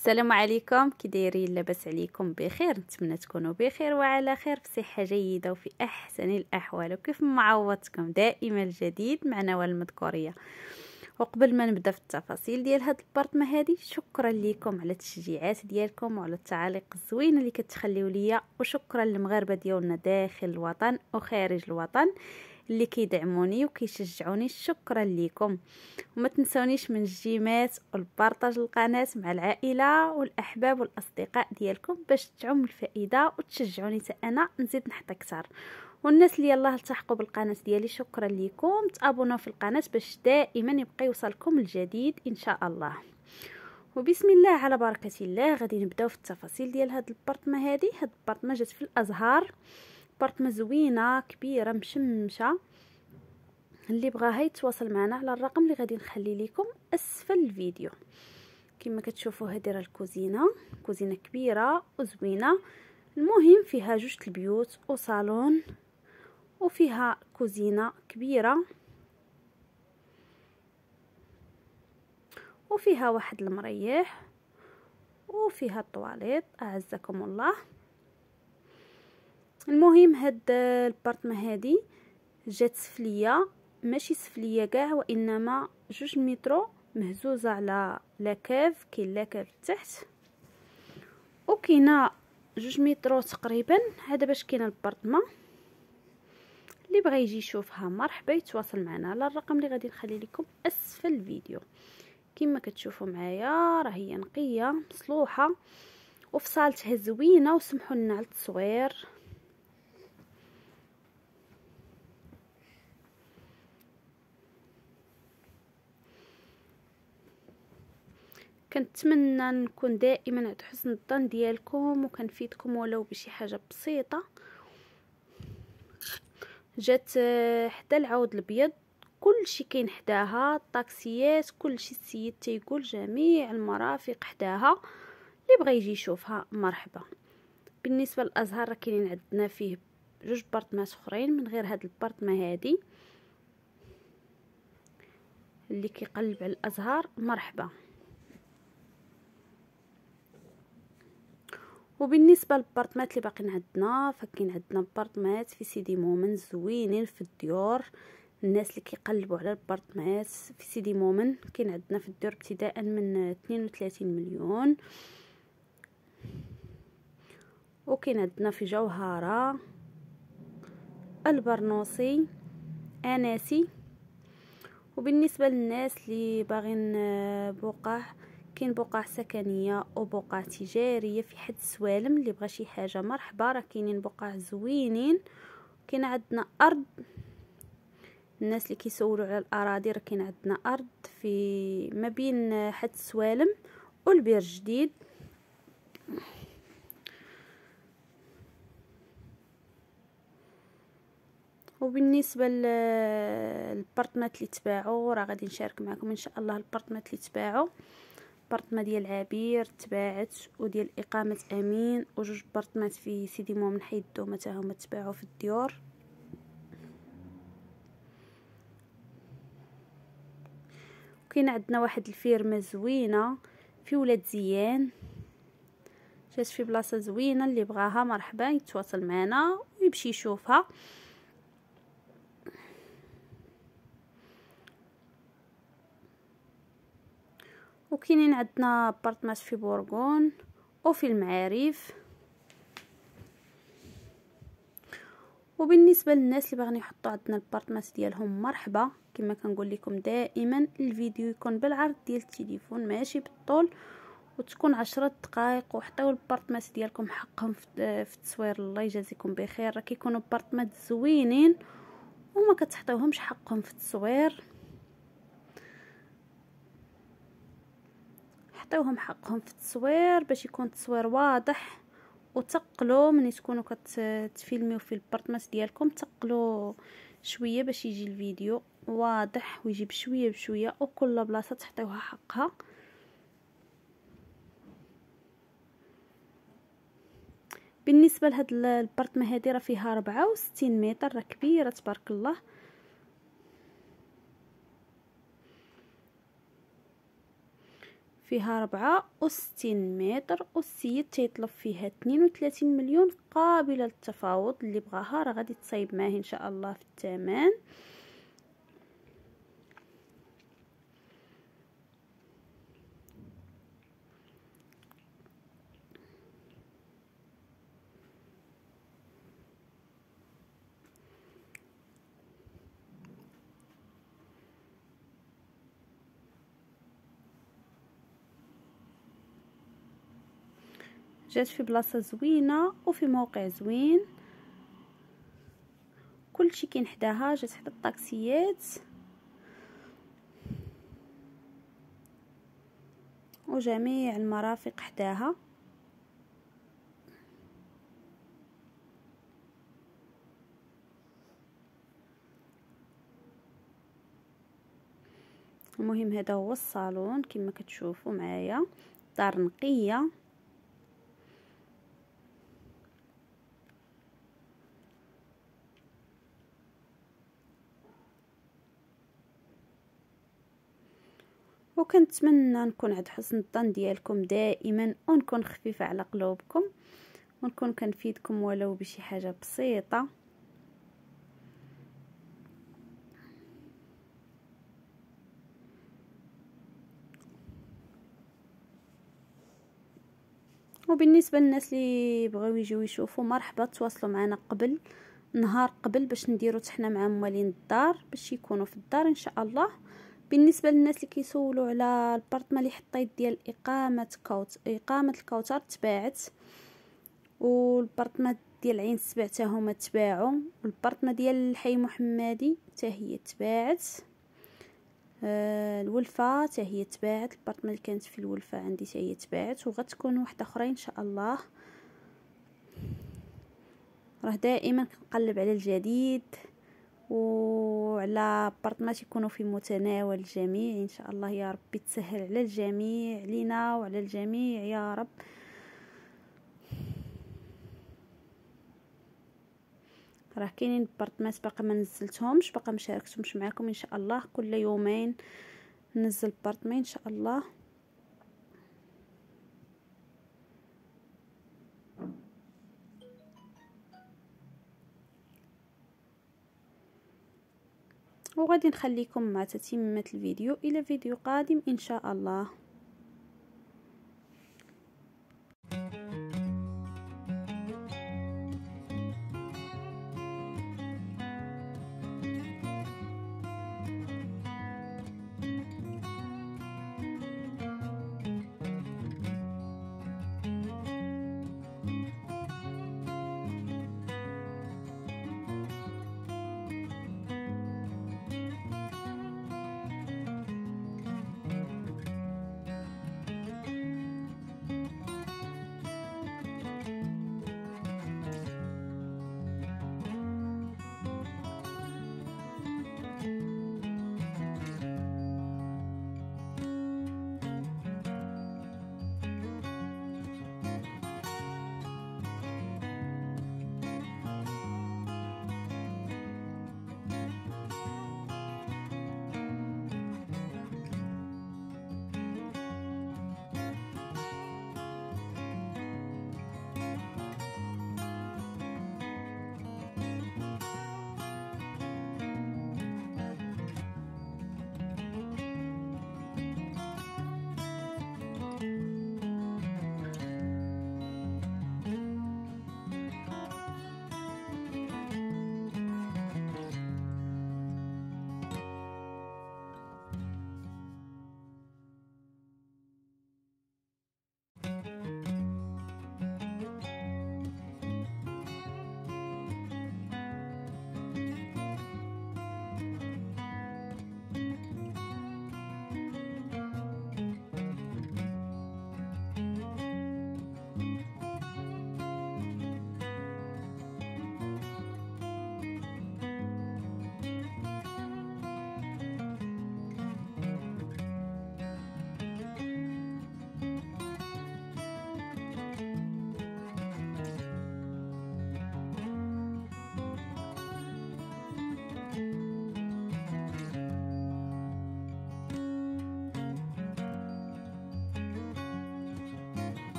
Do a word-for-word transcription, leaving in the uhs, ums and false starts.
السلام عليكم، كي دايرين؟ لاباس عليكم؟ بخير؟ نتمنى تكونوا بخير وعلى خير، في صحه جيده وفي احسن الاحوال. وكيف ما عوضتكم دائما الجديد مع نوال المذكوريه. وقبل ما نبدا في التفاصيل ديال هاد البرطمه هادي، شكرا لكم على التشجيعات ديالكم وعلى التعاليق الزوينه اللي كتخليو ليا، وشكرا للمغاربه ديالنا داخل الوطن وخارج الوطن اللي كيدعموني وكيشجعوني. شكرا لكم، وما تنسونيش من الجيمات والبارطاج القناه مع العائله والاحباب والاصدقاء ديالكم باش تعم الفائده وتشجعوني حتى انا نزيد نحط اكثر. والناس اللي يلاه التحقوا بالقناه ديالي، شكرا لكم. تابوناو في القناه باش دائما يبقى يوصلكم الجديد ان شاء الله. وبسم الله على بركه الله، غادي نبداو في التفاصيل ديال هاد البرطمه هادي. هاد البرطمه جات في الازهار، برطمه زوينه كبيره مشمشه. اللي بغاها يتواصل معنا على الرقم اللي غادي نخلي لكم اسفل الفيديو. كما كتشوفوا هذه راه الكوزينه، كوزينه كبيره وزوينه. المهم فيها جوج البيوت وصالون، وفيها كوزينه كبيره، وفيها واحد المريح، وفيها الطواليت اعزكم الله. المهم هاد البارطمه هادي جات سفليه، ماشي سفليه كاع، وانما جوج مترو مهزوزه على لاكاف. كاين لاكاف تحت وكاينه جوج مترو تقريبا. هذا باش كاينه البارطمه. اللي بغى يجي يشوفها مرحبا يتواصل معنا على الرقم اللي غادي نخلي لكم اسفل الفيديو. كما كتشوفوا معايا راه هي نقيه مصلوحه وفصالتها زوينه. وسمحوا لنا على التصوير. كنتمنى نكون دائما عند حسن الظن ديالكم وكنفيدكم ولو بشي حاجه بسيطه. جات حدا العود الابيض، كلشي كاين حداها، الطاكسيات كلشي. السيد تيقول جميع المرافق حداها، اللي بغى يجي يشوفها مرحبا. بالنسبه للازهار راه كاينين عندنا فيه جوج بارطمات اخرين من غير هاد البارطمه هادي. اللي كيقلب على الازهار مرحبا. وبالنسبه للبارطمات اللي باقيين عندنا، فكاين عندنا بارطمات في سيدي مومن زوينين في الديور. الناس اللي كيقلبوا على البارطمات في سيدي مومن، كاين عندنا في الديور ابتداء من اثنين وثلاثين مليون، وكاين عندنا في جوهره، البرنوسي، اناسي. وبالنسبه للناس اللي باغين بقع، كاين بقع سكنيه وبقع تجاريه في حد السوالم. اللي بغى شي حاجه مرحبا، راه كاينين بقع زوينين. كاين عندنا ارض، الناس اللي كيسولوا على الاراضي راه كاين عندنا ارض في ما بين حد السوالم والبير جديد. وبالنسبه للبارطمات اللي تباعوا، راه غادي نشارك معكم ان شاء الله البارطمات اللي تباعوا. بارطمه ديال عبير تباعت، وديال اقامه امين، وجوج بارطمات في سيدي مومن حي الدومه حتى هما تباعوا في الديور. كاين عندنا واحد الفيرمه زوينه في ولاد زيان، جات في بلاصه زوينه. اللي بغاها مرحبا يتواصل معنا ويمشي يشوفها. وكاينين عندنا بارطمات في بورغون وفي المعارف. وبالنسبه للناس اللي باغيين يحطوا عندنا البارطمات ديالهم مرحبا. كما كنقول لكم دائما الفيديو يكون بالعرض ديال التليفون ماشي بالطول، وتكون عشرة دقائق. وحطيو البارطمات ديالكم حقهم في التصوير. الله يجازيكم بخير، راه كيكونوا بارطمات زوينين وما كتحطيوهمش حقهم في التصوير. حطيوهم حقهم في التصوير باش يكون التصوير واضح. وتقلوا من تكونوا كتفيلميو في البارطمات ديالكم، تقلوا شويه باش يجي الفيديو واضح ويجي بشويه بشويه، وكل بلاصه تحطيوها حقها. بالنسبه لهاد البارطمه هذه راه فيها أربعة وستين متر، راه كبيره تبارك الله. فيها ربعة وستين متر، والسيد تيطلب فيها اثنين وثلاثين مليون، قابله للتفاوض. اللي بغاها راه غادي تصايب معاه ان شاء الله في الثمن. جات في بلاصه زوينه وفي موقع زوين، كلشي كاين حداها، جات حدا الطاكسيات وجميع المرافق حداها. المهم هذا هو الصالون كما كتشوفوا معايا، دار نقيه. وكنتمنى نكون عند حسن الظن ديالكم دائما، ونكون خفيفه على قلوبكم، ونكون كنفيدكم ولو بشي حاجه بسيطه. وبالنسبه للناس اللي بغاو يجيو يشوفوا، مرحبا، تواصلوا معنا قبل نهار قبل باش نديروا حنا مع موالين الدار باش يكونوا في الدار ان شاء الله. بالنسبه للناس اللي كيسولوا على البارطما اللي حطيت ديال اقامه كوت اقامه الكوثر تباعت، والبارطما ديال عين السبع حتى هما تباعوا، والبارطما ديال الحي محمدي حتى هي تباعت، آه الولفه حتى هي تباعت، البارطما اللي كانت في الولفه عندي حتى هي تباعت، وغتكون واحده اخرى ان شاء الله. راه دائما كنقلب على الجديد وعلى بارطمات يكونوا في متناول الجميع ان شاء الله. يا ربي تسهل على الجميع، لينا وعلى الجميع يا رب. راه كاينين بارطمات باقا ما نزلتهمش، باقا ما شاركتهمش معكم ان شاء الله. كل يومين ننزل بارطمين ان شاء الله. وغادي نخليكم مع تتمة الفيديو الى فيديو قادم ان شاء الله.